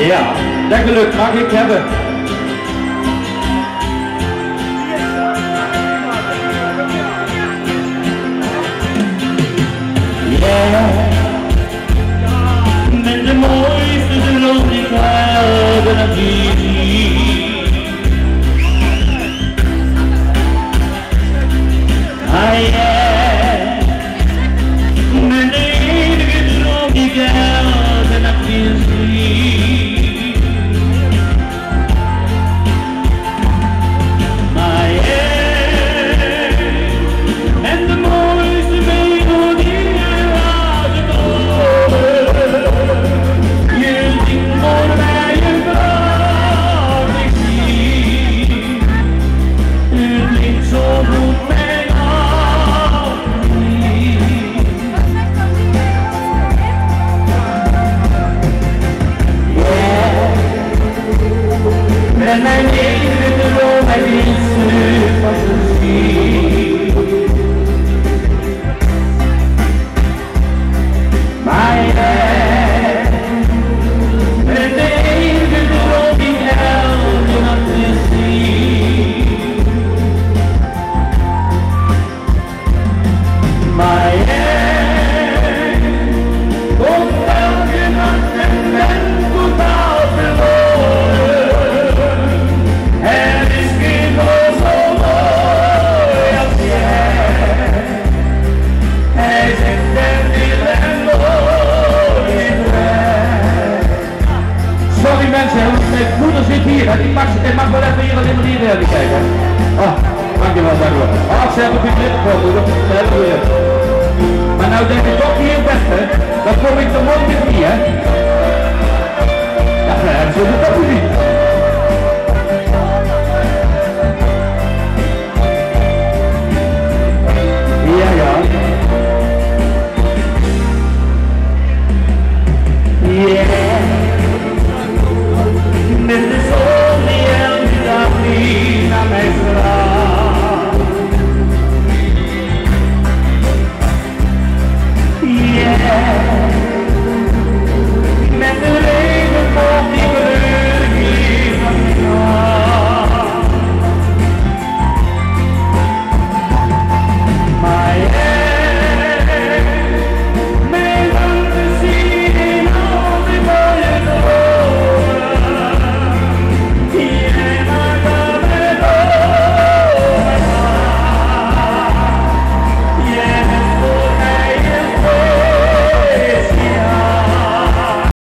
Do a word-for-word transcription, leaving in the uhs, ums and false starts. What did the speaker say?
Ja, dat geluk mag ik hebben. Ja, met de mooiste droom die ik heb en ah yeah, met de enige droom die ik heb en dat is niet. Maar yeah, en de mooiste melodie laat ik horen. Je zingt voor mij een vrouw, ik zie. Het klinkt zo goed. En mijn enige droom, hij is nu fantasie. Maar jij, en de enige droom die elke nacht is zien. Maar jij, komt elke nacht en bent totaal verloren. Er is geen roos zo mooi als jij. Hij zegt er wil en nooit weg. Sorry mensen, mijn moeder zit hier en ik mag, ik mag wel even hier alleen maar hier even kijken. Oh, dankjewel, dankjewel. Oh, ze hebben een clip voor moeder, dat hebben we. Maar nou denk ik toch hier best hè, dan kom ik er nooit meer hier.